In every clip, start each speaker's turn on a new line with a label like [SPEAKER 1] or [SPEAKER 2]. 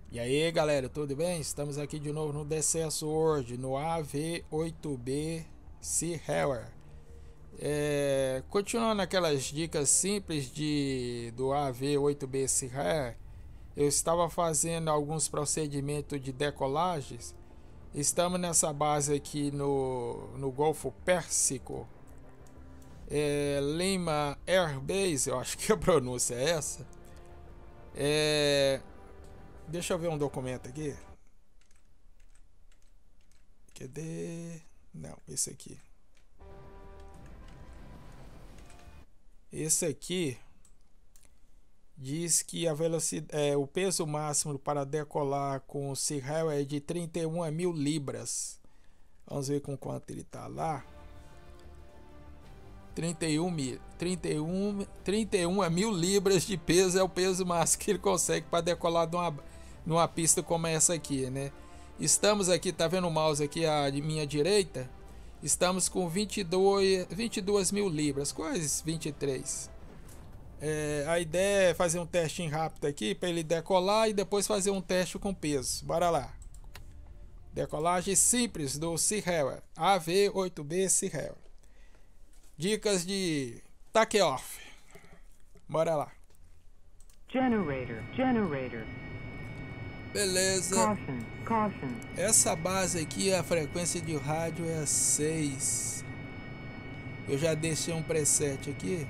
[SPEAKER 1] E aí galera, tudo bem? Estamos aqui de novo no Decesso hoje, no AV8B Sea Harrier. Continuando aquelas dicas simples do AV8B Sea Harrier, eu estava fazendo alguns procedimentos de decolagens. Estamos nessa base aqui no Golfo Pérsico, Lima Air Base, eu acho que a pronúncia é essa. Deixa eu ver um documento aqui. Cadê? Não, esse aqui. Esse aqui diz que a velocidade, o peso máximo para decolar com o Sea Harrier é de 31.000 libras. Vamos ver com quanto ele está lá. 31.000 libras de peso é o peso máximo que ele consegue para decolar numa pista como essa aqui, né? Estamos aqui, tá vendo o mouse aqui à minha direita? Estamos com 22.000 libras, quase 23. A ideia é fazer um teste rápido aqui para ele decolar e depois fazer um teste com peso. Bora lá. Decolagem simples do Sea Harrier, AV8B Sea Harrier. Dicas de take-off. Bora lá.
[SPEAKER 2] Generator.
[SPEAKER 1] Beleza.
[SPEAKER 2] Caution.
[SPEAKER 1] Essa base aqui, a frequência de rádio é 6. Eu já deixei um preset aqui.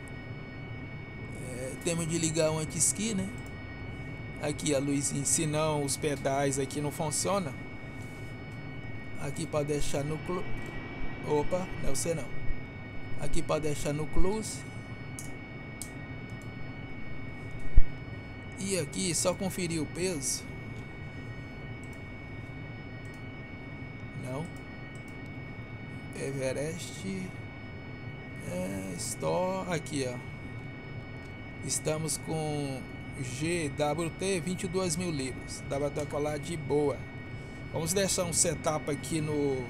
[SPEAKER 1] Temos de ligar o anti-ski, né? Aqui a luzinha, senão os pedais aqui não funcionam. Aqui para deixar no close. Opa, não é você não. Aqui para deixar no close. E aqui só conferir o peso. Não. Everest. Store. Aqui, ó. Estamos com GWT 22.000 libras. Dá para decolar de boa. Vamos deixar um setup aqui no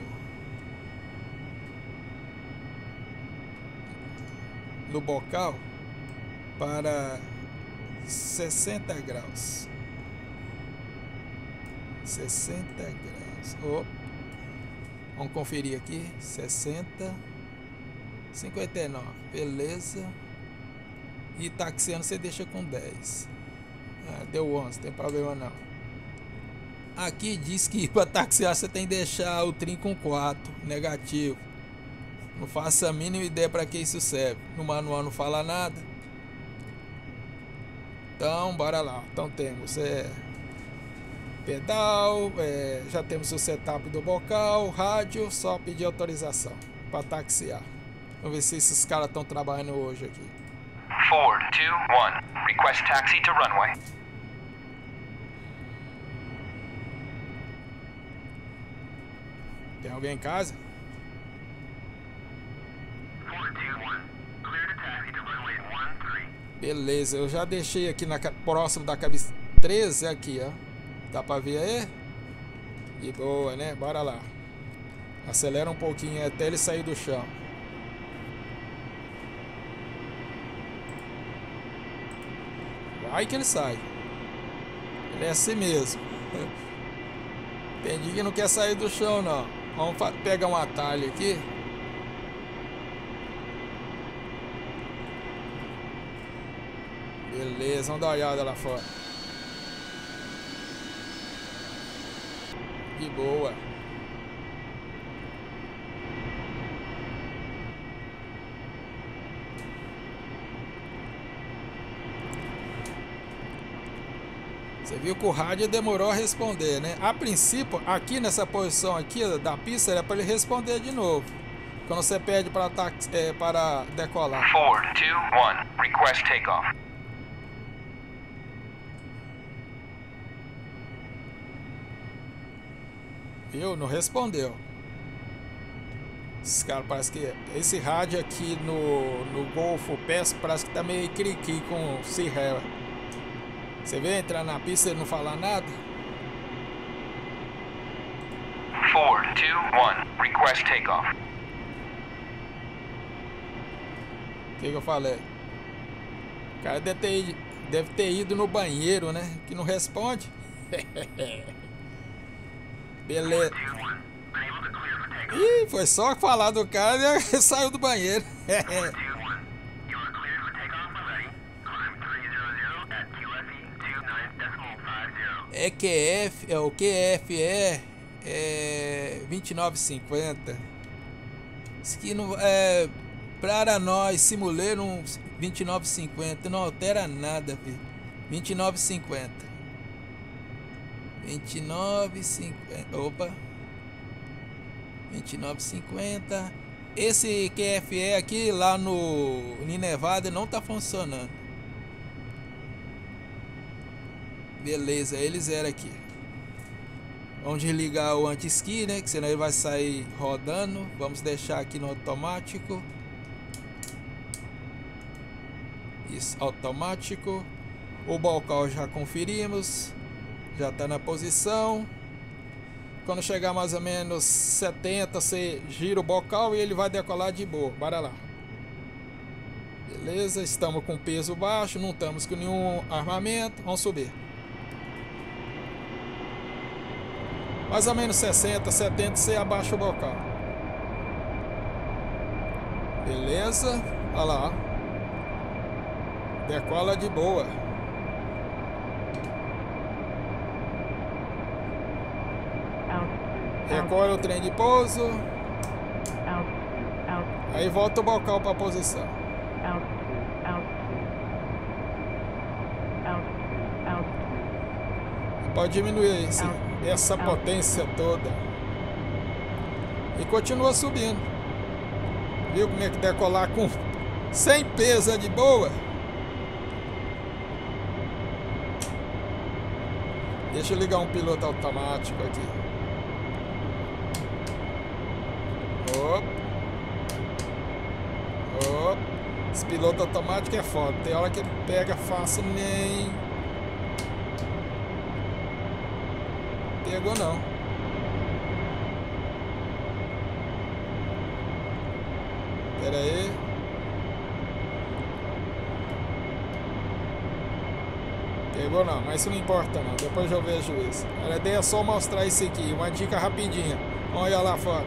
[SPEAKER 1] bocal para 60 graus. 60 graus. Vamos conferir aqui. 60. 59. Beleza. E taxiando você deixa com 10. Deu 11, não tem problema não. Aqui diz que para taxiar você tem que deixar o trim com 4, negativo. Não faço a mínima ideia para que isso serve. No manual não fala nada. Então bora lá. Então temos pedal, já temos o setup do bocal, rádio, só pedir autorização para taxiar. Vamos ver se esses caras estão trabalhando hoje aqui.
[SPEAKER 3] 4, 2, 1. Request taxi to runway.
[SPEAKER 1] Tem alguém em casa?
[SPEAKER 3] 4, 2, 1. Clear to taxi to runway 13.
[SPEAKER 1] Beleza, eu já deixei aqui próximo da cabeça 13 aqui, ó. Dá pra ver aí? E boa, né? Bora lá. Acelera um pouquinho até ele sair do chão. Vai que ele sai. Ele é assim mesmo. Tem dia que não quer sair do chão, não. Vamos pegar um atalho aqui. Beleza, vamos dar uma olhada lá fora. De boa. Você viu que o rádio demorou a responder, né? A princípio, aqui nessa posição aqui da pista, era para ele responder de novo. Quando você pede para decolar.
[SPEAKER 3] 4, 2, 1. Request takeoff.
[SPEAKER 1] Viu? Não respondeu. Esse cara parece que... Esse rádio aqui no Golfo Pérsico parece que tá meio criqui com o Sea Harrier. Você vê entrar na pista e não falar nada?
[SPEAKER 3] 4, 2, 1. Request takeoff.
[SPEAKER 1] O que eu falei? O cara deve ter ido no banheiro, né? Que não responde. Beleza.
[SPEAKER 3] 2-1. Unable to clear for takeoff.
[SPEAKER 1] Ih, foi só falar do cara e saiu do banheiro.
[SPEAKER 3] 2-1. You are cleared for takeoff when ready. Climb 300 at QFE 29.50.
[SPEAKER 1] O QF é 29,50. Isso aqui não é para nós simular um 29,50, não altera nada, filho. 29,50. 29,50. Opa. 29,50. Esse QFE aqui lá no Nevada não tá funcionando. Beleza, eles eram aqui. Vamos desligar o anti-ski, né? Que senão ele vai sair rodando. Vamos deixar aqui no automático. Isso, automático. O bocal já conferimos. Já está na posição. Quando chegar mais ou menos 70, você gira o bocal e ele vai decolar de boa. Bora lá. Beleza, estamos com peso baixo, não estamos com nenhum armamento. Vamos subir. Mais ou menos 60, 70, você abaixa o bocal. Beleza, olha lá. Decola de boa. Recolhe o trem de pouso. Aí volta o bocal para a posição. Pode diminuir essa potência toda. E continua subindo. Viu como é que decolar com sem peso é de boa? Deixa eu ligar um piloto automático aqui. Opa. Opa. Esse piloto automático é foda. Tem hora que ele pega fácil, nem pegou não. Pera aí. Pegou não, mas isso não importa não. Depois eu vejo isso. A ideia é só mostrar isso aqui. Uma dica rapidinha. Olha lá fora.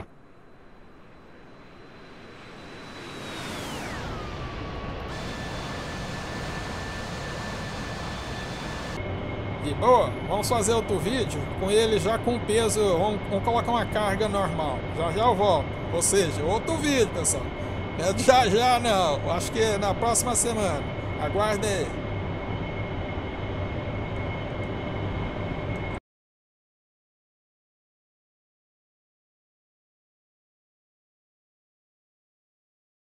[SPEAKER 1] De boa, vamos fazer outro vídeo com ele já com peso, vamos colocar uma carga normal. Já já eu volto, ou seja, outro vídeo, pessoal. Já já não, acho que na próxima semana. Aguarde aí.